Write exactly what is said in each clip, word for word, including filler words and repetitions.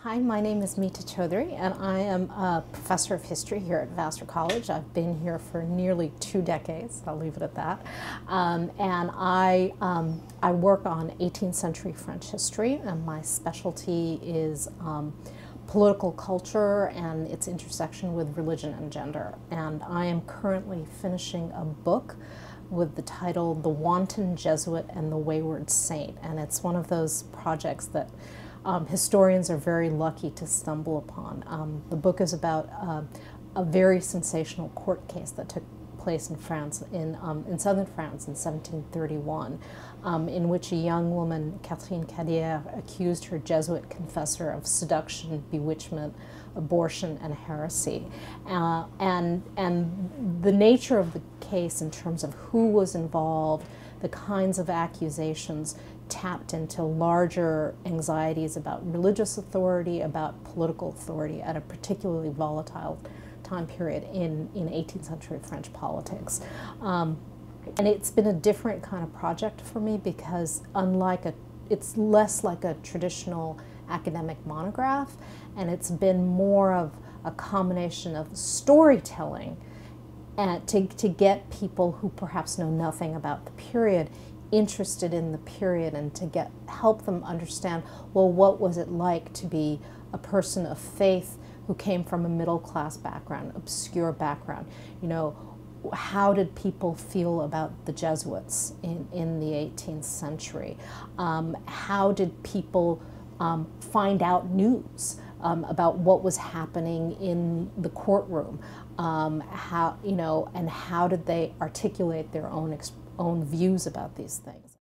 Hi, my name is Mita Choudhury, and I am a professor of history here at Vassar College. I've been here for nearly two decades, I'll leave it at that. Um, and I, um, I work on eighteenth century French history, and my specialty is um, political culture and its intersection with religion and gender. And I am currently finishing a book with the title The Wanton Jesuit and the Wayward Saint. And it's one of those projects that Um, historians are very lucky to stumble upon. Um, the book is about uh, a very sensational court case that took place in France, in, um, in southern France in seventeen thirty-one, um, in which a young woman, Catherine Cadière, accused her Jesuit confessor of seduction, bewitchment, abortion, and heresy. Uh, and, and the nature of the case in terms of who was involved, the kinds of accusations, tapped into larger anxieties about religious authority, about political authority at a particularly volatile time period in, in eighteenth century French politics. Um, and it's been a different kind of project for me because unlike a, it's less like a traditional academic monograph, and it's been more of a combination of storytelling and to, to get people who perhaps know nothing about the period interested in the period and to get help them understand, well, what was it like to be a person of faith who came from a middle-class background, obscure background? You know, how did people feel about the Jesuits in, in the eighteenth century? Um, how did people um, find out news um, about what was happening in the courtroom? Um, how, you know, and how did they articulate their own experience? own views about these things.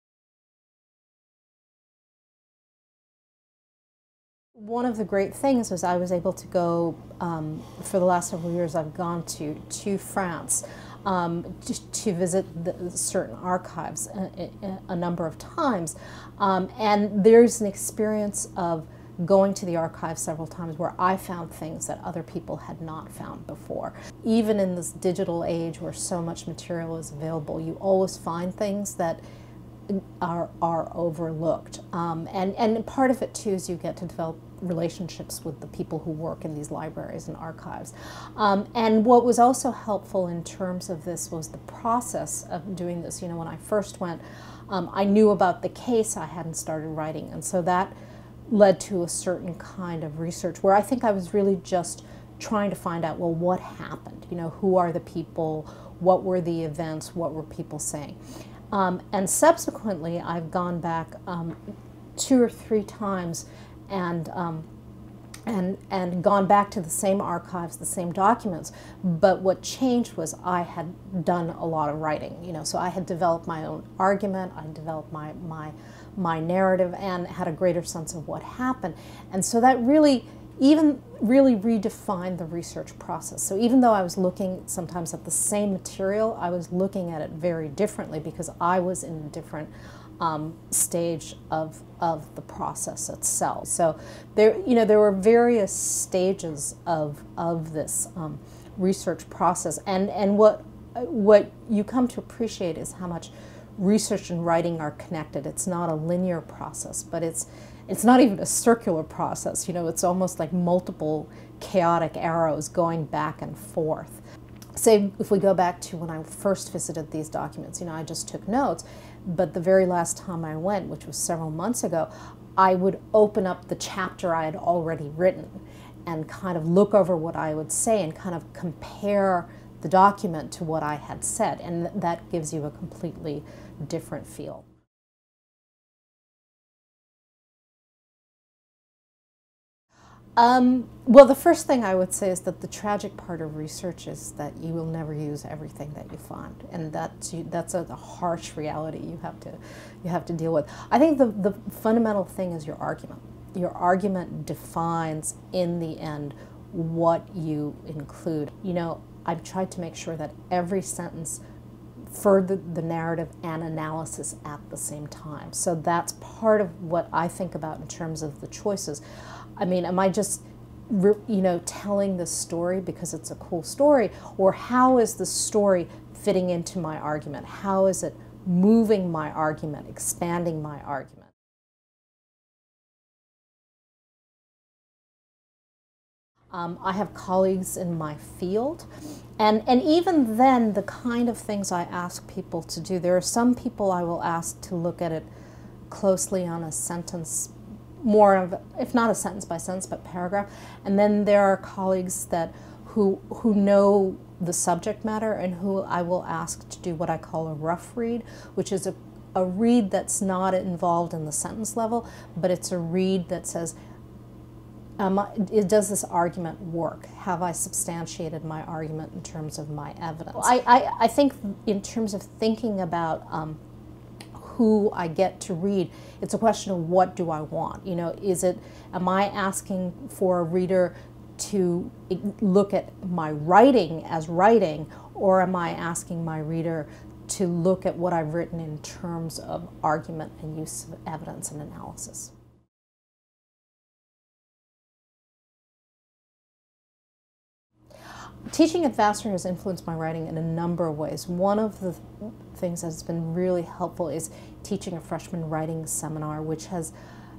One of the great things was I was able to go, um, for the last several years I've gone to, to France um, to, to visit the, certain archives a, a, a number of times. Um, and there's an experience of going to the archives several times where I found things that other people had not found before. Even in this digital age where so much material is available, you always find things that are, are overlooked. Um, and, and part of it too is you get to develop relationships with the people who work in these libraries and archives. Um, and what was also helpful in terms of this was the process of doing this. You know, when I first went, um, I knew about the case, I hadn't started writing, and so that led to a certain kind of research where I think I was really just trying to find out, well, what happened? You know, who are the people? What were the events? What were people saying? Um, and subsequently, I've gone back um, two or three times and um, and and gone back to the same archives, the same documents. But what changed was I had done a lot of writing. You know, so I had developed my own argument. I developed my my my narrative and had a greater sense of what happened. And so that really, even really redefined the research process. So even though I was looking sometimes at the same material, I was looking at it very differently because I was in a different um, stage of, of the process itself. So there, you know, there were various stages of, of this um, research process. And, and what, what you come to appreciate is how much research and writing are connected. It's not a linear process, but it's it's not even a circular process. You know, it's almost like multiple chaotic arrows going back and forth. Say if we go back to when I first visited these documents, you know, I just took notes, but the very last time I went, which was several months ago, I would open up the chapter I had already written and kind of look over what I would say and kind of compare the document to what I had said, and that gives you a completely different feel. Um, well, the first thing I would say is that the tragic part of research is that you will never use everything that you find, and that's, that's a, a harsh reality you have to, you have to deal with. I think the, the fundamental thing is your argument. Your argument defines, in the end, what you include. You know, I've tried to make sure that every sentence furthered the narrative and analysis at the same time. So that's part of what I think about in terms of the choices. I mean, am I just, you know, telling this story because it's a cool story, or how is the story fitting into my argument? How is it moving my argument, expanding my argument? Um, I have colleagues in my field, and, and even then, the kind of things I ask people to do, there are some people I will ask to look at it closely on a sentence, more of, if not a sentence by sentence, but paragraph, and then there are colleagues that who, who know the subject matter and who I will ask to do what I call a rough read, which is a, a read that's not involved in the sentence level, but it's a read that says, Um, it, does this argument work? Have I substantiated my argument in terms of my evidence? I, I, I think in terms of thinking about um, who I get to read, it's a question of what do I want? You know, is it, am I asking for a reader to look at my writing as writing, or am I asking my reader to look at what I've written in terms of argument and use of evidence and analysis? Teaching at Vassar has influenced my writing in a number of ways. One of the things that's been really helpful is teaching a freshman writing seminar, which has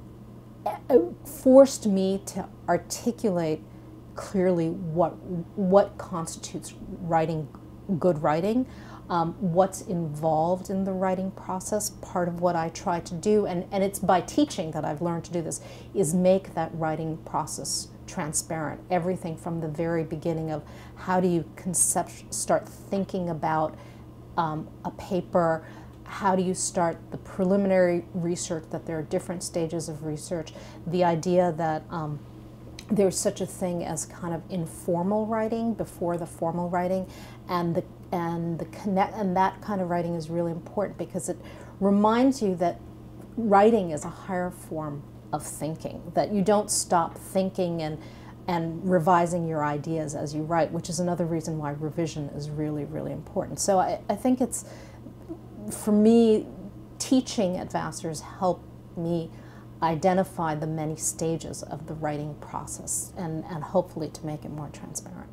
forced me to articulate clearly what, what constitutes writing, good writing, um, what's involved in the writing process. Part of what I try to do, and, and it's by teaching that I've learned to do this, is make that writing process transparent. Everything from the very beginning of how do you concept, start thinking about um, a paper, how do you start the preliminary research, that there are different stages of research, the idea that um, there's such a thing as kind of informal writing before the formal writing, and the and the connect and that kind of writing is really important because it reminds you that writing is a higher form of thinking, that you don't stop thinking and and revising your ideas as you write, which is another reason why revision is really, really important. So I, I think it's, for me, teaching at Vassar has helped me identify the many stages of the writing process and, and hopefully to make it more transparent.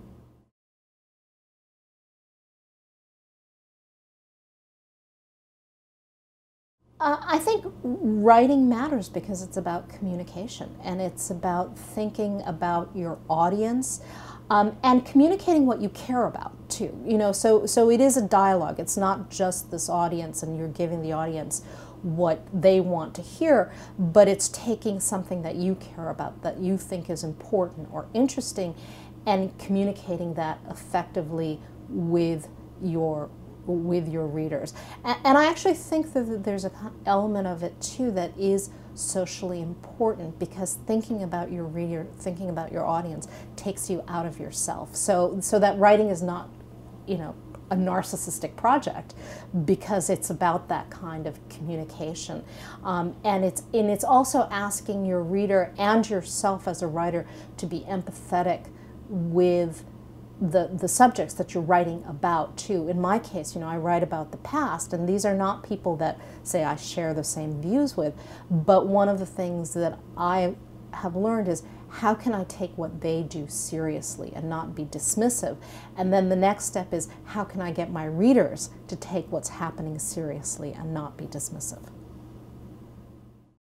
Uh, I think writing matters because it's about communication, and it's about thinking about your audience um, and communicating what you care about too. You know, so so it is a dialogue. It's not just this audience and you're giving the audience what they want to hear, but it's taking something that you care about, that you think is important or interesting, and communicating that effectively with your with your readers. And, and I actually think that there's an element of it too that is socially important, because thinking about your reader, thinking about your audience takes you out of yourself. So, so that writing is not, you know, a narcissistic project, because it's about that kind of communication. Um, and, it's, and it's also asking your reader and yourself as a writer to be empathetic with the, the subjects that you're writing about too. In my case, you know, I write about the past, and these are not people that say I share the same views with, but one of the things that I have learned is how can I take what they do seriously and not be dismissive? And then the next step is how can I get my readers to take what's happening seriously and not be dismissive?